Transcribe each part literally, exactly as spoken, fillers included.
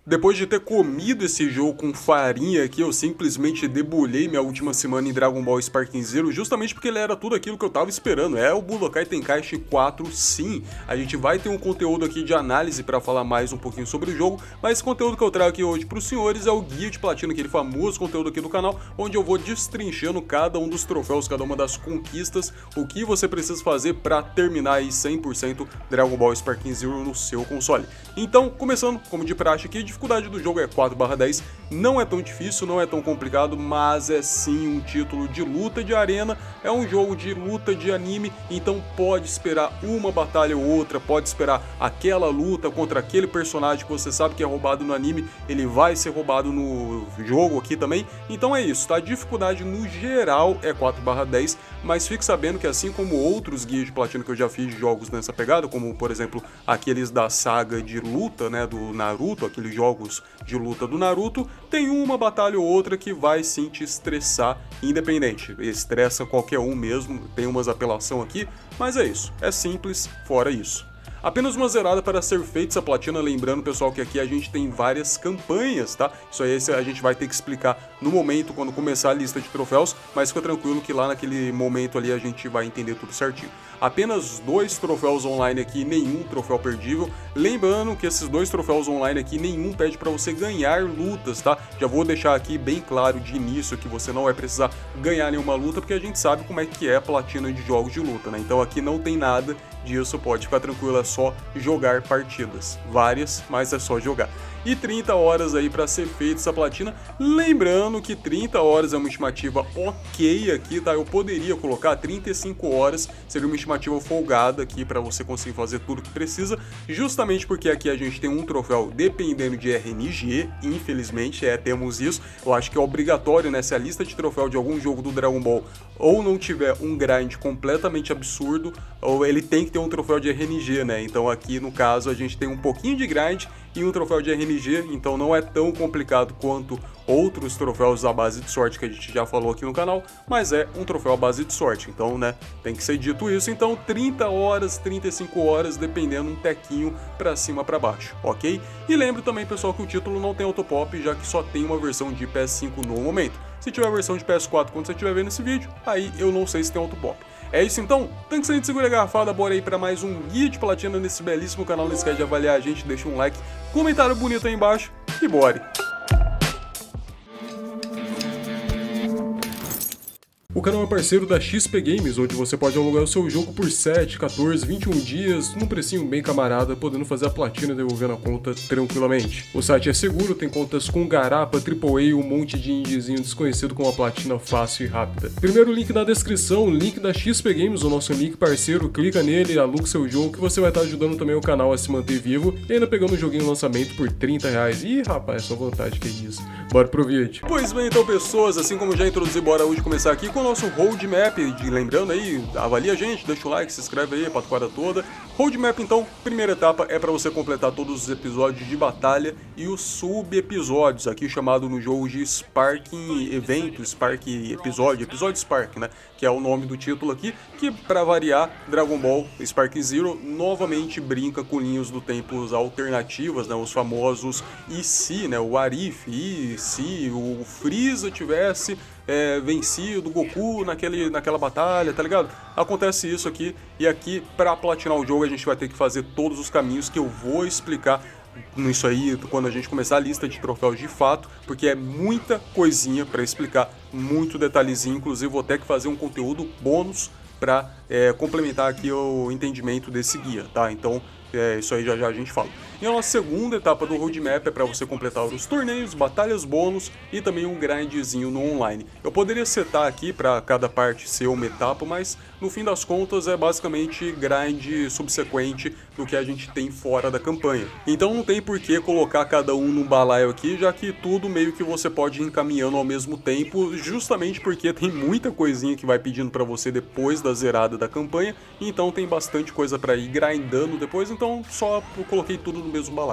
Depois de ter comido esse jogo com farinha aqui, eu simplesmente debulhei minha última semana em Dragon Ball Sparking Zero, justamente porque ele era tudo aquilo que eu tava esperando. É o Budokai Tenkaichi quatro, sim. A gente vai ter um conteúdo aqui de análise para falar mais um pouquinho sobre o jogo, mas esse conteúdo que eu trago aqui hoje para os senhores é o Guia de Platina, aquele famoso conteúdo aqui do canal, onde eu vou destrinchando cada um dos troféus, cada uma das conquistas, o que você precisa fazer para terminar aí cem por cento Dragon Ball Sparking Zero no seu console. Então, começando, como de praxe aqui, a dificuldade do jogo é quatro barra dez, não é tão difícil, não é tão complicado, mas é sim um título de luta de arena, é um jogo de luta de anime, então pode esperar uma batalha ou outra, pode esperar aquela luta contra aquele personagem que você sabe que é roubado no anime, ele vai ser roubado no jogo aqui também, então é isso, tá? A dificuldade no geral é quatro barra dez, mas fique sabendo que assim como outros guias de platina que eu já fiz de jogos nessa pegada, como por exemplo aqueles da saga de luta, né, do Naruto, aqueles jogos jogos de luta do Naruto, tem uma batalha ou outra que vai sim te estressar, independente, estressa qualquer um mesmo, tem umas apelação aqui, mas é isso, é simples, fora isso. Apenas uma zerada para ser feita essa platina, lembrando pessoal que aqui a gente tem várias campanhas, tá? Isso aí a gente vai ter que explicar no momento, quando começar a lista de troféus, mas fica tranquilo que lá naquele momento ali a gente vai entender tudo certinho. Apenas dois troféus online aqui, nenhum troféu perdível. Lembrando que esses dois troféus online aqui, nenhum pede para você ganhar lutas, tá? Já vou deixar aqui bem claro de início que você não vai precisar ganhar nenhuma luta, porque a gente sabe como é que é a platina de jogos de luta, né? Então aqui não tem nada disso, pode ficar tranquilo, é só jogar partidas. Várias, mas é só jogar. E trinta horas aí para ser feita essa platina. Lembrando que trinta horas é uma estimativa ok aqui, tá? Eu poderia colocar trinta e cinco horas, seria uma estimativa folgada aqui para você conseguir fazer tudo que precisa, justamente porque aqui a gente tem um troféu dependendo de R N G, infelizmente, é, temos isso. Eu acho que é obrigatório, né, se a lista de troféu de algum jogo do Dragon Ball ou não tiver um grind completamente absurdo, ou ele tem que ter um troféu de R N G, né? Então aqui no caso a gente tem um pouquinho de grind e um troféu de R N G, então não é tão complicado quanto outros troféus à base de sorte que a gente já falou aqui no canal, mas é um troféu à base de sorte, então, né, tem que ser dito isso. Então trinta horas, trinta e cinco horas, dependendo, um tequinho pra cima pra baixo, ok? E lembro também, pessoal, que o título não tem autopop, já que só tem uma versão de P S cinco no momento. Se tiver a versão de P S quatro quando você estiver vendo esse vídeo, aí eu não sei se tem autopop. É isso então, tanque saindo de segura a garrafada, bora aí para mais um guia de platina nesse belíssimo canal. Não esquece de avaliar a gente, deixa um like, comentário bonito aí embaixo e bora! O canal é parceiro da X P Games, onde você pode alugar o seu jogo por sete, quatorze, vinte e um dias, num precinho bem camarada, podendo fazer a platina e devolvendo a conta tranquilamente. O site é seguro, tem contas com garapa, triplo A e um monte de indiezinho desconhecido com uma platina fácil e rápida. Primeiro link na descrição, link da X P Games, o nosso link parceiro, clica nele, aluga seu jogo, que você vai estar ajudando também o canal a se manter vivo e ainda pegando um joguinho em lançamento por trinta reais. Ih, rapaz, só vontade, que isso. Bora pro vídeo. Pois bem, então pessoas, assim como já introduzi, bora hoje começar aqui com o nosso roadmap, de, lembrando aí, avalia a gente, deixa o like, se inscreve aí, a patuada toda. Roadmap então, primeira etapa é para você completar todos os episódios de batalha e os sub-episódios, aqui chamado no jogo de Sparking Evento, Spark Episódio, Episódio Spark, né, que é o nome do título aqui, que para variar, Dragon Ball Sparking Zero novamente brinca com linhas do tempos alternativas, né, os famosos e se, né, o Arif, e se o Freeza tivesse É, vencido o Goku naquele, naquela batalha, tá ligado? Acontece isso aqui, e aqui pra platinar o jogo a gente vai ter que fazer todos os caminhos que eu vou explicar nisso aí quando a gente começar a lista de troféus de fato, porque é muita coisinha pra explicar, muito detalhezinho, inclusive vou ter que fazer um conteúdo bônus pra é, complementar aqui o entendimento desse guia, tá? Então é, isso aí já já a gente fala. E a nossa segunda etapa do roadmap é para você completar os torneios, batalhas bônus e também um grindzinho no online. Eu poderia setar aqui para cada parte ser uma etapa, mas no fim das contas é basicamente grind subsequente do que a gente tem fora da campanha. Então não tem por que colocar cada um num balaio aqui, já que tudo meio que você pode ir encaminhando ao mesmo tempo, justamente porque tem muita coisinha que vai pedindo para você depois da zerada da campanha, então tem bastante coisa para ir grindando depois, então só eu coloquei tudo no mesmo balaio.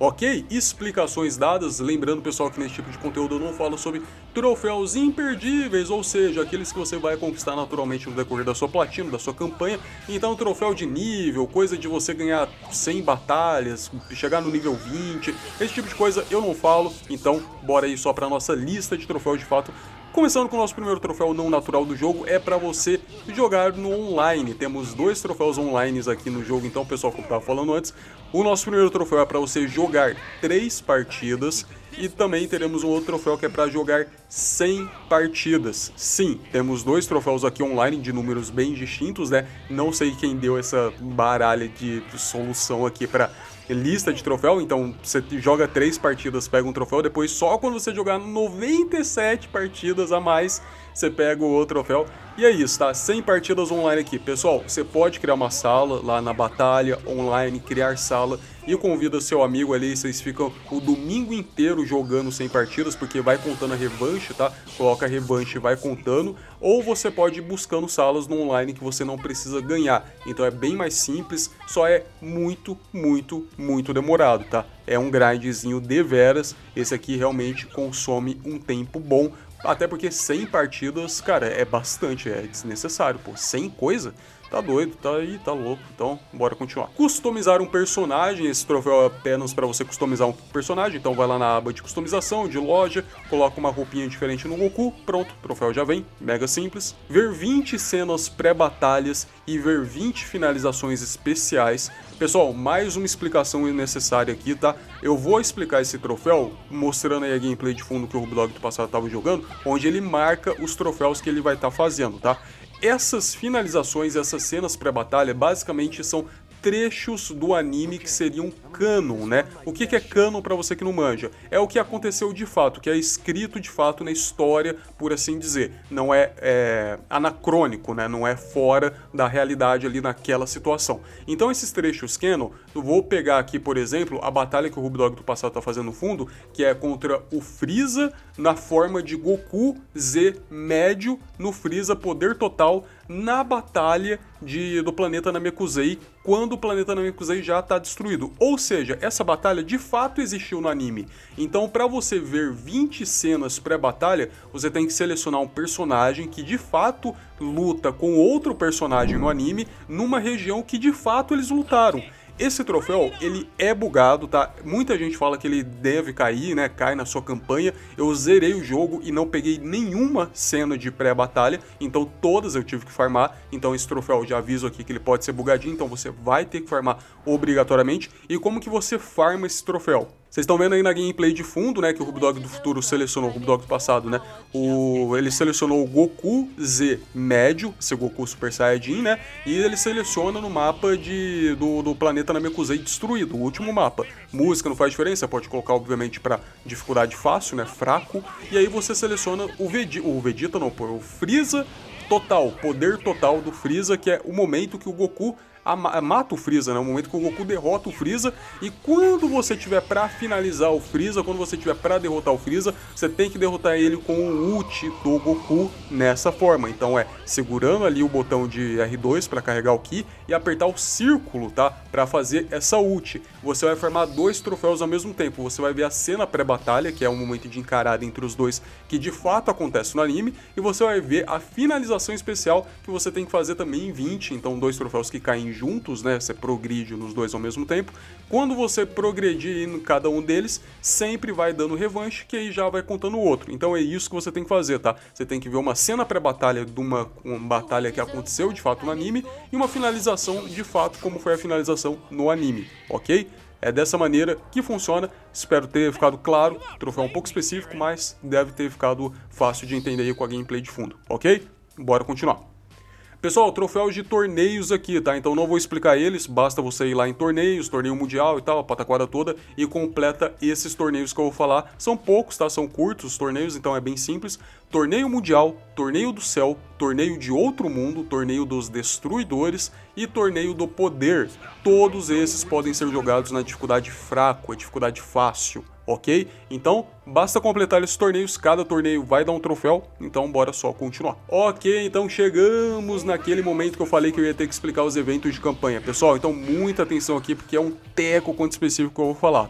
Ok? Explicações dadas, lembrando pessoal que nesse tipo de conteúdo eu não falo sobre troféus imperdíveis, ou seja, aqueles que você vai conquistar naturalmente no decorrer da sua platina, da sua campanha. Então troféu de nível, coisa de você ganhar cem batalhas, chegar no nível vinte, esse tipo de coisa eu não falo, então bora aí só pra nossa lista de troféus de fato. Começando com o nosso primeiro troféu não natural do jogo, é para você jogar no online. Temos dois troféus online aqui no jogo, então pessoal, como eu estava falando antes, o nosso primeiro troféu é para você jogar três partidas e também teremos um outro troféu que é para jogar cem partidas. Sim, temos dois troféus aqui online de números bem distintos, né? Não sei quem deu essa baralha de solução aqui para lista de troféu, então você joga três partidas, pega um troféu, depois só quando você jogar noventa e sete partidas a mais, você pega o outro troféu. E é isso, tá? cem partidas online aqui. Pessoal, você pode criar uma sala lá na batalha online, criar sala e convida seu amigo ali, vocês ficam o domingo inteiro jogando cem partidas, porque vai contando a revanche, tá? Coloca a revanche e vai contando. Ou você pode ir buscando salas no online que você não precisa ganhar. Então é bem mais simples, só é muito, muito, muito demorado, tá? É um grindzinho deveras. Esse aqui realmente consome um tempo bom. Até porque cem partidas, cara, é bastante, é desnecessário, pô. cem coisa? Tá doido, tá aí, tá louco. Então, bora continuar. Customizar um personagem. Esse troféu é apenas para você customizar um personagem. Então vai lá na aba de customização, de loja, coloca uma roupinha diferente no Goku. Pronto, o troféu já vem. Mega simples. Ver vinte cenas pré-batalhas e ver vinte finalizações especiais. Pessoal, mais uma explicação necessária aqui, tá? Eu vou explicar esse troféu mostrando aí a gameplay de fundo que o Rubdog do passado estava jogando, onde ele marca os troféus que ele vai estar fazendo, tá? Essas finalizações, essas cenas pré-batalha, basicamente são trechos do anime que seriam canon, né? O que que é canon pra você que não manja? É o que aconteceu de fato, que é escrito de fato na história, por assim dizer. Não é, é anacrônico, né? Não é fora da realidade ali naquela situação. Então esses trechos canon, eu vou pegar aqui, por exemplo, a batalha que o Rubdog do passado tá fazendo no fundo, que é contra o Freeza na forma de Goku Z médio no Freeza poder total na batalha de, do planeta Namekusei, quando o planeta Namekusei já está destruído. Ou seja, essa batalha de fato existiu no anime. Então, para você ver vinte cenas pré-batalha, você tem que selecionar um personagem que de fato luta com outro personagem no anime, numa região que de fato eles lutaram. Esse troféu, ele é bugado, tá? Muita gente fala que ele deve cair, né? Cai na sua campanha. Eu zerei o jogo e não peguei nenhuma cena de pré-batalha, então todas eu tive que farmar. Então esse troféu, já aviso aqui que ele pode ser bugadinho, então você vai ter que farmar obrigatoriamente. E como que você farma esse troféu? Vocês estão vendo aí na gameplay de fundo, né, que o Rubdog do futuro selecionou, o Rubdog do passado, né, o, ele selecionou o Goku Z médio, esse Goku Super Saiyajin, né, e ele seleciona no mapa de, do, do planeta Namekusei destruído, o último mapa. Música não faz diferença, pode colocar obviamente para dificuldade fácil, né, fraco, e aí você seleciona o Vegeta, o Vegeta não, pô, o Freeza total, poder total do Freeza, que é o momento que o Goku mata o Freeza, né? O momento que o Goku derrota o Freeza. E quando você tiver pra finalizar o Freeza, quando você tiver pra derrotar o Freeza, você tem que derrotar ele com o ult do Goku nessa forma. Então é segurando ali o botão de R dois pra carregar o Ki e apertar o círculo, tá? Pra fazer essa ult. Você vai farmar dois troféus ao mesmo tempo. Você vai ver a cena pré-batalha, que é um momento de encarada entre os dois, que de fato acontece no anime. E você vai ver a finalização especial, que você tem que fazer também em vinte. Então dois troféus que caem juntos, né? Você progride nos dois ao mesmo tempo. Quando você progredir em cada um deles, sempre vai dando revanche, que aí já vai contando o outro. Então é isso que você tem que fazer, tá? Você tem que ver uma cena pré-batalha de uma, uma batalha que aconteceu de fato no anime e uma finalização de fato como foi a finalização no anime, ok? É dessa maneira que funciona. Espero ter ficado claro. O troféu é um pouco específico, mas deve ter ficado fácil de entender aí com a gameplay de fundo, ok? Bora continuar. Pessoal, troféus de torneios aqui, tá? Então não vou explicar eles, basta você ir lá em torneios, torneio mundial e tal, a pataquada toda, e completa esses torneios que eu vou falar. São poucos, tá? São curtos os torneios, então é bem simples. Torneio mundial, torneio do céu, torneio de outro mundo, torneio dos destruidores e torneio do poder. Todos esses podem ser jogados na dificuldade fraco, a dificuldade fácil, ok? Então, basta completar esses torneios, cada torneio vai dar um troféu, então bora só continuar. Ok, então chegamos naquele momento que eu falei que eu ia ter que explicar os eventos de campanha. Pessoal, então muita atenção aqui, porque é um teco quanto específico que eu vou falar, tá?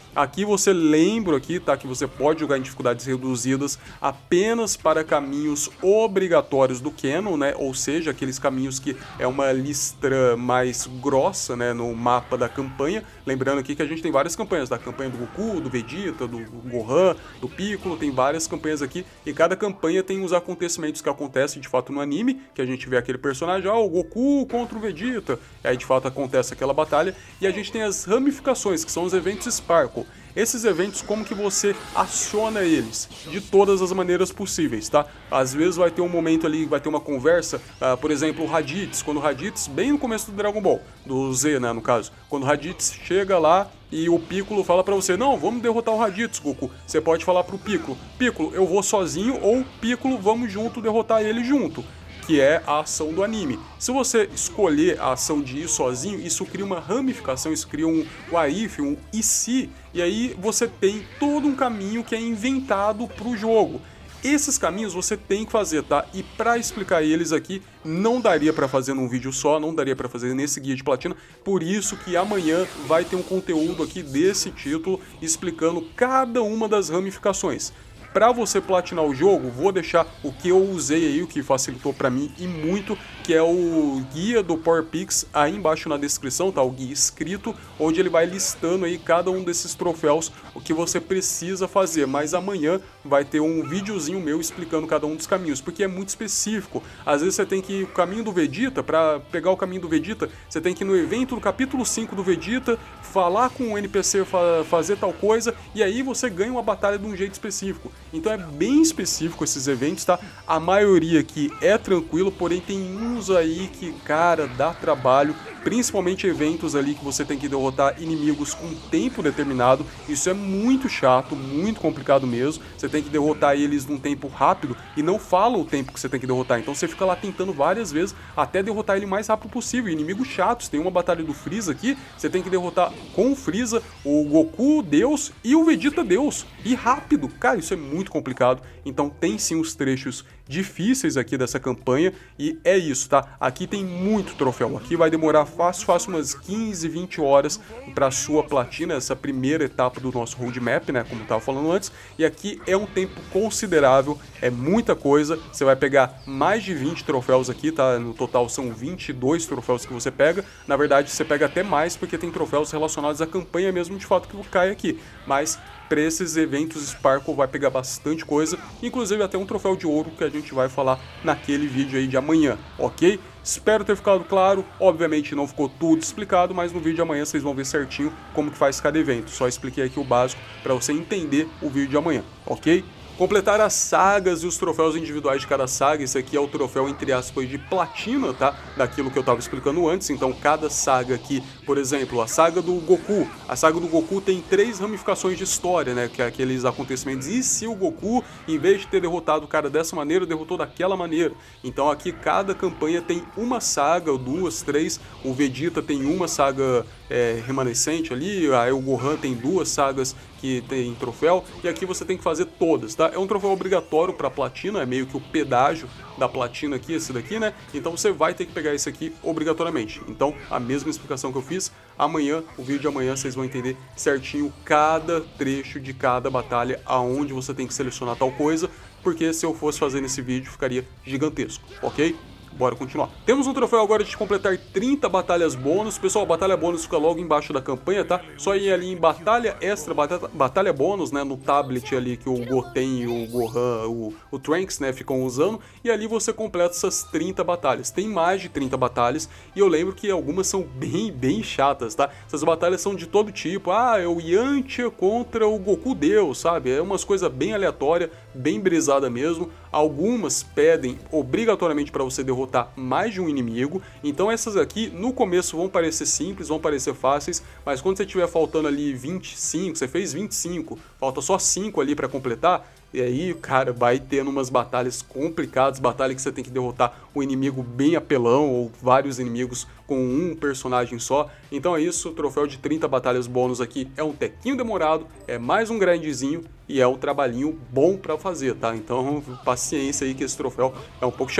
Aqui você lembra aqui, tá, que você pode jogar em dificuldades reduzidas apenas para caminhos obrigatórios do Canon, né, ou seja, aqueles caminhos que é uma listra mais grossa, né, no mapa da campanha. Lembrando aqui que a gente tem várias campanhas, da campanha do Goku, do Vegeta, do Gohan, do Piccolo, tem várias campanhas aqui, e cada campanha tem os acontecimentos que acontecem de fato no anime, que a gente vê aquele personagem, ah, o Goku contra o Vegeta, e aí de fato acontece aquela batalha, e a gente tem as ramificações, que são os eventos Sparkle. Esses eventos, como que você aciona eles? De todas as maneiras possíveis, tá? Às vezes vai ter um momento ali, vai ter uma conversa, uh, por exemplo, o Raditz, quando o Raditz, bem no começo do Dragon Ball, do Z, né, no caso, quando o Raditz chega lá e o Piccolo fala pra você, não, vamos derrotar o Raditz, Goku. Você pode falar pro Piccolo, Piccolo, eu vou sozinho, ou Piccolo, vamos junto derrotar ele junto. Que é a ação do anime. Se você escolher a ação de ir sozinho, isso cria uma ramificação, isso cria um what if, um e se, e aí você tem todo um caminho que é inventado pro jogo. Esses caminhos você tem que fazer, tá? E para explicar eles aqui, não daria para fazer num vídeo só, não daria para fazer nesse guia de platina, por isso que amanhã vai ter um conteúdo aqui desse título explicando cada uma das ramificações. Para você platinar o jogo, vou deixar o que eu usei aí, o que facilitou para mim e muito, que é o guia do PowerPix aí embaixo na descrição, tá? O guia escrito, onde ele vai listando aí cada um desses troféus, o que você precisa fazer. Mas amanhã vai ter um videozinho meu explicando cada um dos caminhos, porque é muito específico. Às vezes você tem que ir o caminho do Vegeta, para pegar o caminho do Vegeta, você tem que ir no evento do capítulo cinco do Vegeta, falar com o N P C, fa fazer tal coisa, e aí você ganha uma batalha de um jeito específico. Então é bem específico esses eventos, tá? A maioria aqui é tranquilo, porém tem uns aí que, cara, dá trabalho, principalmente eventos ali que você tem que derrotar inimigos com tempo determinado. Isso é muito chato, muito complicado mesmo. Você tem que derrotar eles num tempo rápido e não fala o tempo que você tem que derrotar. Então você fica lá tentando várias vezes até derrotar ele o mais rápido possível. Inimigos chatos, tem uma batalha do Freeza aqui, você tem que derrotar com o Freeza, o Goku Deus e o Vegeta Deus. E rápido, cara, isso é muito complicado. Então tem sim os trechos difíceis aqui dessa campanha e é isso, tá? Aqui tem muito troféu, aqui vai demorar fácil, fácil umas quinze, vinte horas para sua platina, essa primeira etapa do nosso roadmap, né, como eu tava falando antes, e aqui é um tempo considerável, é muita coisa, você vai pegar mais de vinte troféus aqui, tá? No total são vinte e dois troféus que você pega, na verdade você pega até mais porque tem troféus relacionados à campanha mesmo de fato que cai aqui, mas para esses eventos Sparkle vai pegar bastante coisa, inclusive até um troféu de ouro que a gente vai falar naquele vídeo aí de amanhã, ok? Espero ter ficado claro, obviamente não ficou tudo explicado, mas no vídeo de amanhã vocês vão ver certinho como que faz cada evento, só expliquei aqui o básico para você entender o vídeo de amanhã, ok? Completar as sagas e os troféus individuais de cada saga, esse aqui é o troféu, entre aspas, de platina, tá? Daquilo que eu tava explicando antes, então cada saga aqui, por exemplo, a saga do Goku, a saga do Goku tem três ramificações de história, né? Que é aqueles acontecimentos, e se o Goku, em vez de ter derrotado o cara dessa maneira, derrotou daquela maneira? Então aqui cada campanha tem uma saga, duas, três, o Vegeta tem uma saga é, remanescente ali, aí o Gohan tem duas sagas que tem troféu, e aqui você tem que fazer todas, tá? É um troféu obrigatório para platina, é meio que o pedágio da platina aqui, esse daqui, né? Então você vai ter que pegar esse aqui obrigatoriamente. Então, a mesma explicação que eu fiz, amanhã, o vídeo de amanhã, vocês vão entender certinho cada trecho de cada batalha, aonde você tem que selecionar tal coisa, porque se eu fosse fazer nesse vídeo, ficaria gigantesco, ok? Bora continuar. Temos um troféu agora de completar trinta batalhas bônus. Pessoal, a batalha bônus fica logo embaixo da campanha, tá? Só ir ali em batalha extra, batalha, batalha bônus, né? No tablet ali que o Goten e o Gohan, o, o Trunks, né? Ficam usando. E ali você completa essas trinta batalhas. Tem mais de trinta batalhas. E eu lembro que algumas são bem, bem chatas, tá? Essas batalhas são de todo tipo. Ah, é o Yantia contra o Goku Deus, sabe? É umas coisas bem aleatórias, bem brisada mesmo. Algumas pedem obrigatoriamente para você derrotar mais de um inimigo, então essas aqui no começo vão parecer simples, vão parecer fáceis, mas quando você tiver faltando ali vinte e cinco, você fez vinte e cinco, falta só cinco ali para completar, e aí, cara, vai tendo umas batalhas complicadas, batalha que você tem que derrotar um inimigo bem apelão, ou vários inimigos com um personagem só. Então é isso, o troféu de trinta batalhas bônus aqui é um tequinho demorado, é mais um grindzinho e é um trabalhinho bom pra fazer, tá? Então, paciência aí que esse troféu é um pouco chato.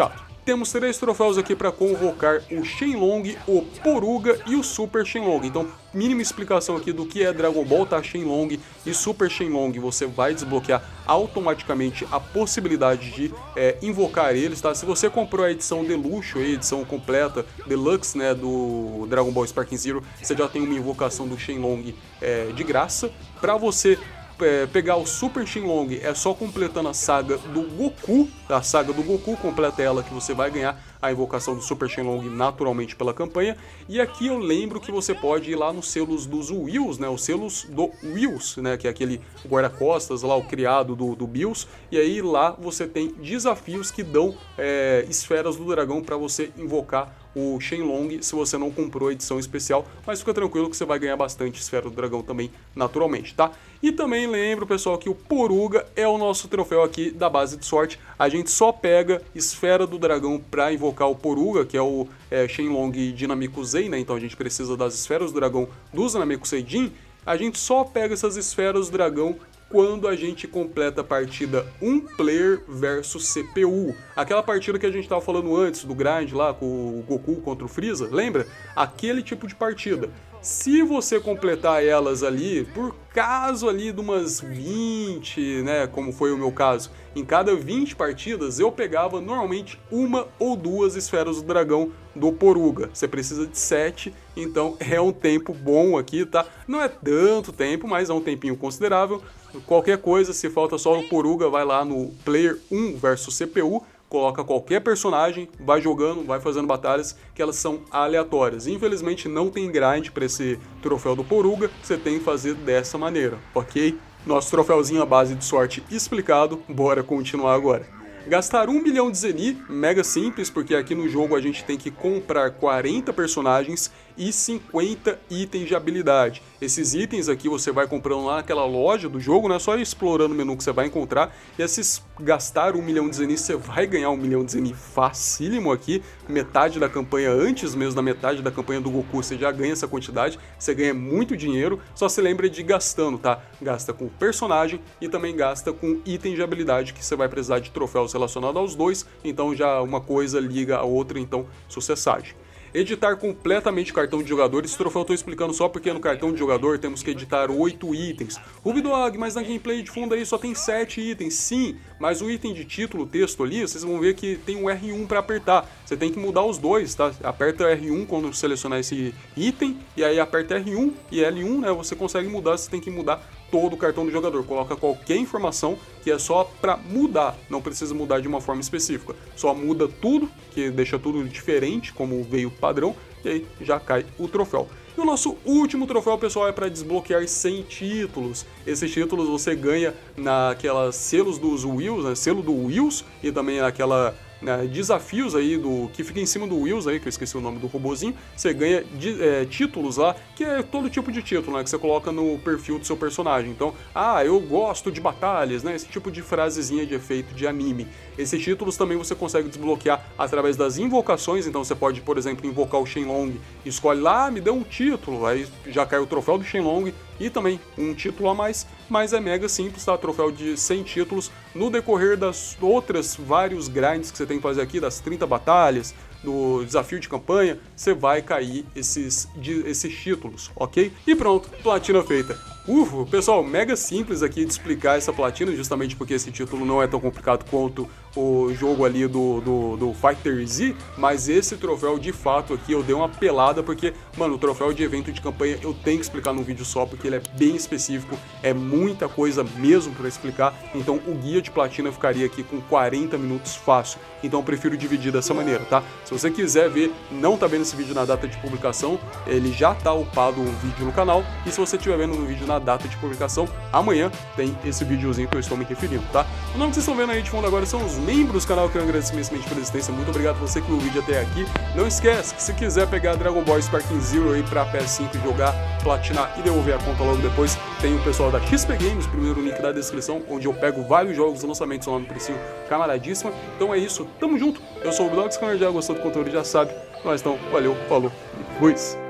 temos três troféus aqui para convocar o Shenlong, o Poruga e o Super Shenlong. Então, mínima explicação aqui do que é Dragon Ball, tá? Shenlong e Super Shenlong, você vai desbloquear automaticamente a possibilidade de é, invocar eles, tá? Se você comprou a edição Deluxe, a edição completa, Deluxe, né, do Dragon Ball Sparking Zero, você já tem uma invocação do Shenlong é, de graça. Para você É, pegar o Super Shenlong é só completando a saga do Goku, a saga do Goku, completa ela que você vai ganhar a invocação do Super Shenlong naturalmente pela campanha. E aqui eu lembro que você pode ir lá nos selos dos Wills, né, os selos do Wills, né, que é aquele guarda-costas lá, o criado do, do Bills, e aí lá você tem desafios que dão é, esferas do dragão para você invocar o Shenlong se você não comprou a edição especial, mas fica tranquilo que você vai ganhar bastante esfera do dragão também naturalmente, tá? E também lembro, pessoal, que o Poruga é o nosso troféu aqui da base de sorte. A gente só pega esfera do dragão para invocar o Poruga, que é o é, Shenlong Dynamic-Usei, né? Então a gente precisa das esferas do dragão dos Dynamic-Usei Jin. A gente só pega essas esferas do dragão quando a gente completa a partida um player versus C P U. Aquela partida que a gente estava falando antes, do grind lá, com o Goku contra o Freeza, lembra? Aquele tipo de partida. Se você completar elas ali, por caso ali de umas vinte, né, como foi o meu caso, em cada vinte partidas eu pegava normalmente uma ou duas esferas do dragão do Poruga. Você precisa de sete, então é um tempo bom aqui, tá? Não é tanto tempo, mas é um tempinho considerável. Qualquer coisa, se falta só o Poruga, vai lá no Player um versus C P U, coloca qualquer personagem, vai jogando, vai fazendo batalhas, que elas são aleatórias. Infelizmente não tem grind para esse troféu do Poruga, você tem que fazer dessa maneira, ok? Nosso troféuzinho à base de sorte explicado, bora continuar agora. Gastar um milhão de Zeni, mega simples, porque aqui no jogo a gente tem que comprar quarenta personagens e cinquenta itens de habilidade. Esses itens aqui você vai comprando lá naquela loja do jogo, né? Só ir explorando o menu que você vai encontrar. E esses gastar um milhão de Zeni, você vai ganhar um milhão de Zeni facílimo aqui. Metade da campanha, antes mesmo da metade da campanha do Goku, você já ganha essa quantidade. Você ganha muito dinheiro, só se lembra de ir gastando, tá? Gasta com personagem e também gasta com itens de habilidade, que você vai precisar de troféus relacionados aos dois. Então já uma coisa liga a outra, então sucessagem. Editar completamente o cartão de jogador. Esse troféu eu tô explicando só porque no cartão de jogador temos que editar oito itens. Rubidog, mas na gameplay de fundo aí só tem sete itens. Sim, mas o item de título, texto ali, vocês vão ver que tem um R um para apertar. Você tem que mudar os dois, tá? Aperta R um quando selecionar esse item, e aí aperta R um e L um, né? Você consegue mudar, você tem que mudar todo o cartão do jogador. Coloca qualquer informação que é só para mudar, não precisa mudar de uma forma específica. Só muda tudo, que deixa tudo diferente, como veio padrão, e aí já cai o troféu. E o nosso último troféu, pessoal, é para desbloquear cem títulos. Esses títulos você ganha naquelas selos dos Wills, né? Selo do Wills, e também naquela né, desafios aí do que fica em cima do Wills aí, que eu esqueci o nome do robozinho. Você ganha de, é, títulos lá, que é todo tipo de título, né, que você coloca no perfil do seu personagem. Então, ah, eu gosto de batalhas, né, esse tipo de frasezinha de efeito de anime. Esses títulos também você consegue desbloquear através das invocações. Então você pode, por exemplo, invocar o Shenlong, escolhe lá, ah, me dê um título, aí já cai o troféu do Shenlong e também um título a mais, mas é mega simples, tá? Troféu de cem títulos. No decorrer das outras vários grinds que você tem que fazer aqui, das trinta batalhas, do desafio de campanha, você vai cair esses, de, esses títulos, ok? E pronto, platina feita. Ufa, pessoal, mega simples aqui de explicar essa platina, justamente porque esse título não é tão complicado quanto o jogo ali do, do, do Fighter Z, mas esse troféu de fato aqui eu dei uma pelada, porque, mano, o troféu de evento de campanha eu tenho que explicar num vídeo só, porque ele é bem específico, é muita coisa mesmo para explicar, então o guia de platina ficaria aqui com quarenta minutos fácil, então eu prefiro dividir dessa maneira, tá? Se você quiser ver, não tá vendo esse vídeo na data de publicação, ele já tá upado um vídeo no canal, e se você estiver vendo no vídeo na data de publicação, amanhã tem esse videozinho que eu estou me referindo, tá? O nome que vocês estão vendo aí de fundo agora são os membros do canal, que eu agradeço imensamente pela existência. Muito obrigado a você que viu o vídeo até aqui. Não esquece que se quiser pegar Dragon Ball Sparking Zero aí pra P S cinco e jogar, platinar e devolver a conta logo depois, tem o pessoal da X P Games, primeiro link da descrição, onde eu pego vários jogos, lançamentos lá no precinho camaradíssima. Então é isso, tamo junto. Eu sou o Blogs, se já gostou do conteúdo já sabe. Nós então, valeu, falou e fui!